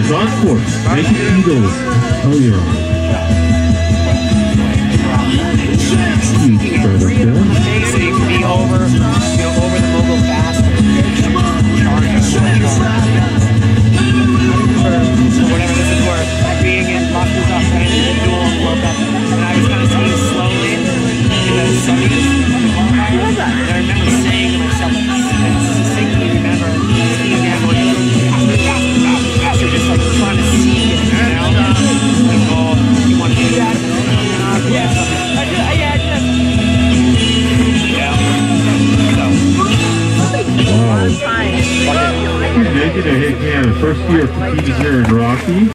As on course, Naked Eagles, Hilliard. Huge spread up there. So you can be over the mogul faster. For whatever this is worth, being in Makusa dual World Cup, and I was kind of skiing slowly in the sunnies. And I remember saying to myself, and distinctly remember skiing down going faster, just like trying to see it, you know? Like, oh, you want to do that? Yeah. Wow. Making a hit Canada. First year for teams here in Rocky.